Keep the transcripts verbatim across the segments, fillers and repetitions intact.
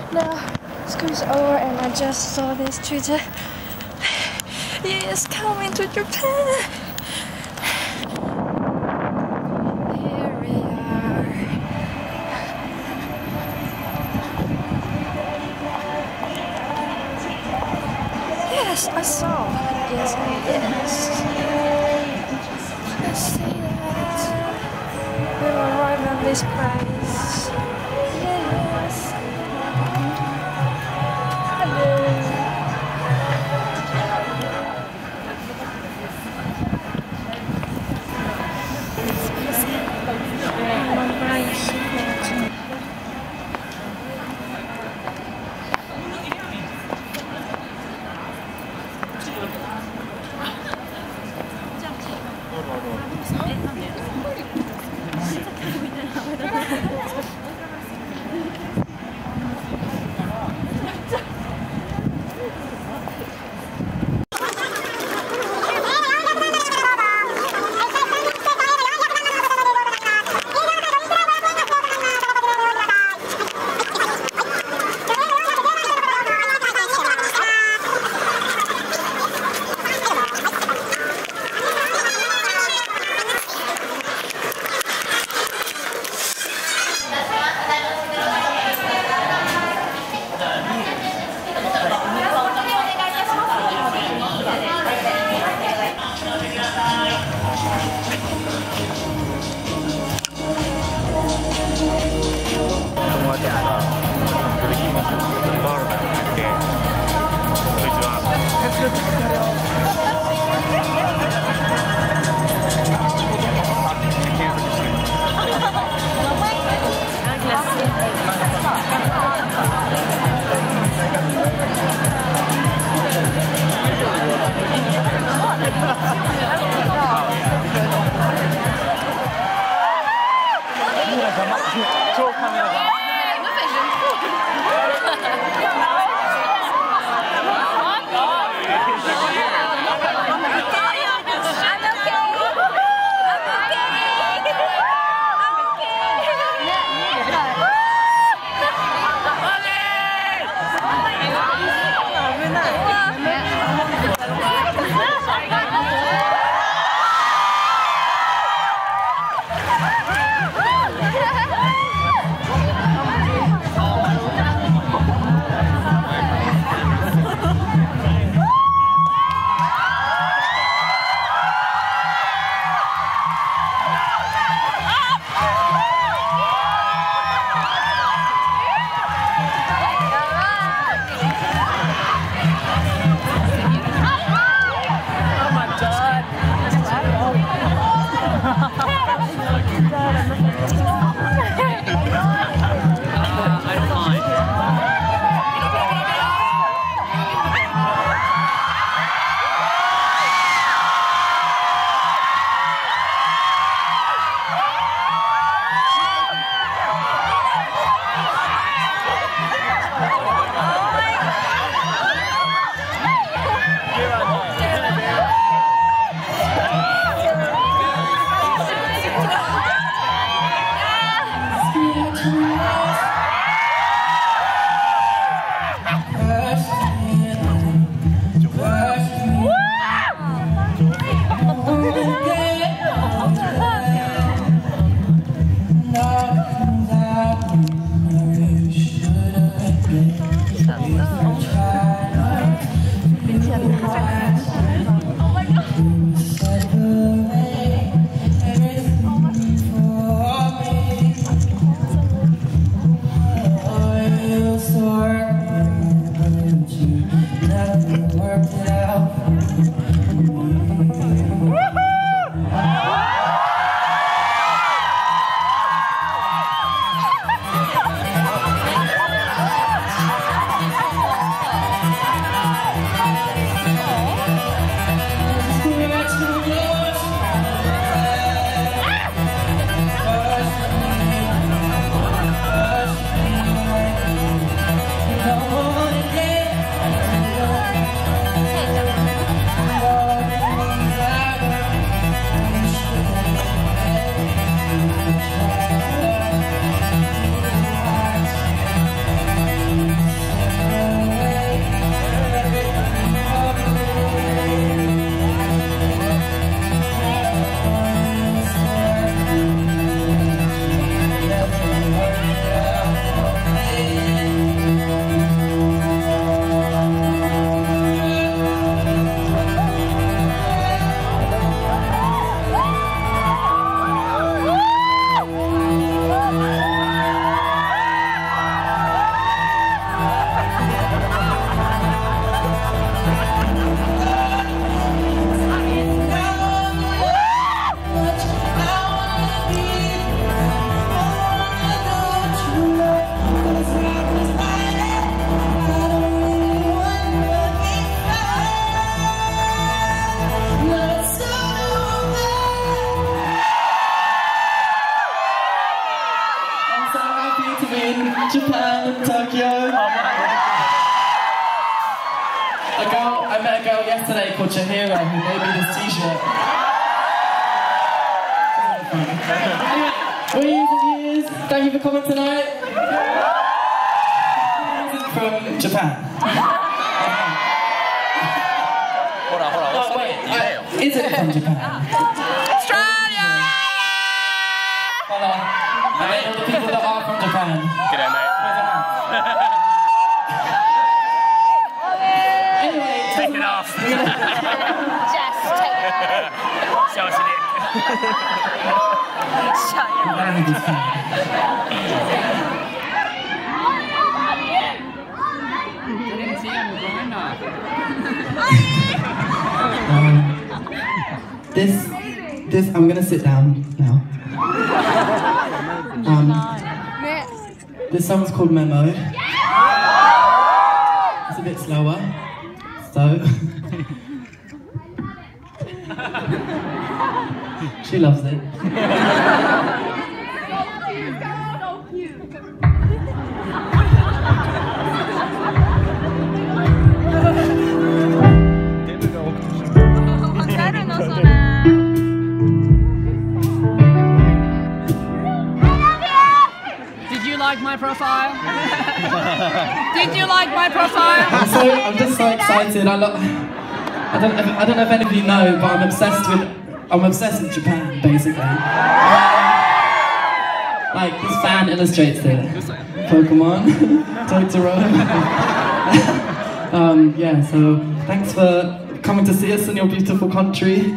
Now school's over and I just saw this Twitter. Yes, coming to Japan. Here we are. Yes, I saw. Yes, yes. Let's see that. We will arrive at this place. Yes. Hello. Yeah. from Tokyo. A girl, I met a girl yesterday called Chihiro who gave me this t-shirt. Anyway, what years and years? Thank you for coming tonight. From Japan. Hold on, hold on. Oh, wait, uh, is it from Japan? Australia! Hold on. I know the people that are from Japan. G'day, mate. Anyway, Take it off. Just take it off. Show us your dick. Shut your mouth. um, this, this, I'm gonna sit down now. Um, this song's called Memo. It's a bit slower, so she loves it. Did you like my profile? Did you like my profile? I'm so, I'm just so excited. I love. I don't, I don't know if any of you know, but I'm obsessed with, I'm obsessed with Japan, basically. Like, this fan illustrates it. Pokemon, Totoro. um, yeah, so thanks for coming to see us in your beautiful country.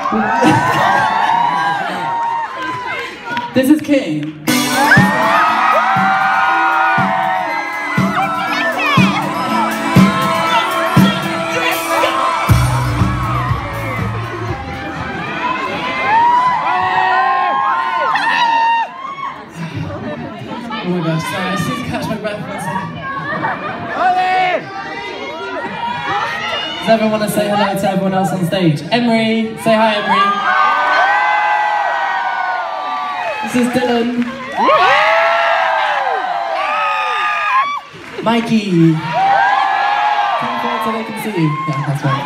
This is King. Oh my gosh, sorry, I just need to catch my breath for a second. Does everyone want to say hello to everyone else on stage? Emery, say hi, Emery. This is Dylan. Mikey. Come forward so they can see you. Yeah, that's right.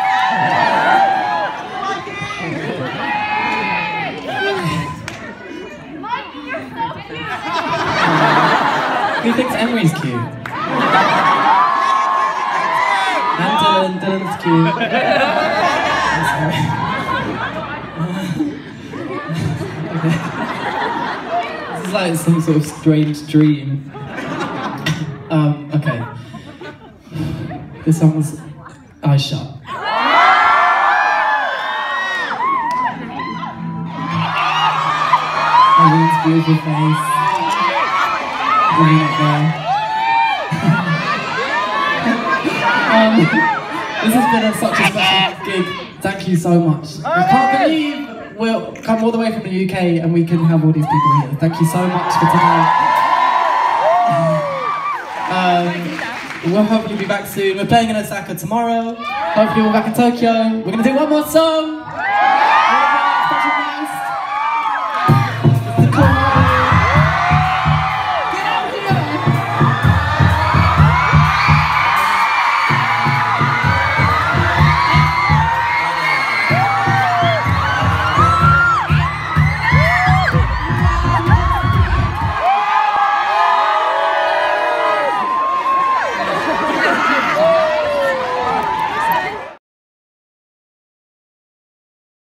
Who thinks Emery's cute? And Dylan, Dylan's cute. I'm sorry. Okay. This is like some sort of strange dream. um, okay. This song's Eyes Shut. Everyone's beautiful face. um, this has been a, such a special gig. Thank you so much. I can't believe we'll come all the way from the U K and we can have all these people here. Thank you so much for tonight. Um, we'll hopefully be back soon. We're playing in Osaka tomorrow. Hopefully we're back in Tokyo. We're gonna do one more song.